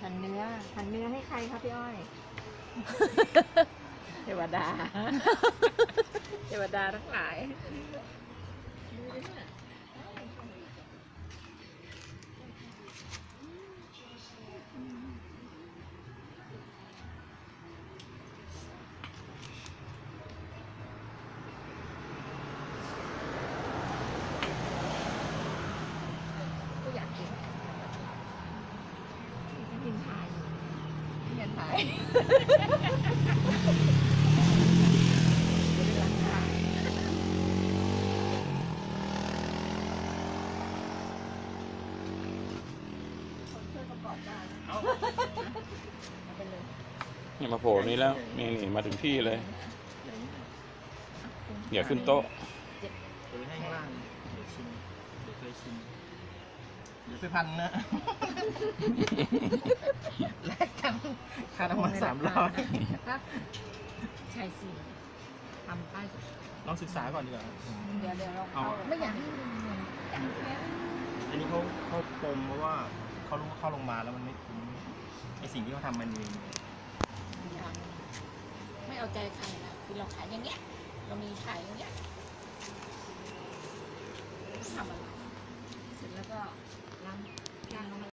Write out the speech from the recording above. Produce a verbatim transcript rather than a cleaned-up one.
หั่นเนื้อหั่นเนื้อให้ใครครับพี่อ้อยเทวดาเทวดาทั้งหลายก็อยากกินกินไทยกินไทยนี่มาโผล่นี้แล้วนี่นี่มาถึงที่เลยอย่าขึ้นโต๊ะเดี๋ยวให้ข้างล่างเดี๋ยวชิมเดี๋ยวเคยชิมเดี๋ยวไปพันนะแลกกันค่าน้ำมันสามร้อยใช่สิทำป้ายลองศึกษาก่อนดีกว่าเดี๋ยวเดี๋ยวเราเอาไม่อยากให้มันอันนี้เขาเขาปมเพราะว่าเขารู้เข้าลงมาแล้วมันไม่คุ้มไอสิ่งที่เขาทำมันมีไม่เอาใจใครนะคือเราขายอย่างเงี้ยเรามีขายอย่างเงี้ยทำอะไรเสร็จแล้วก็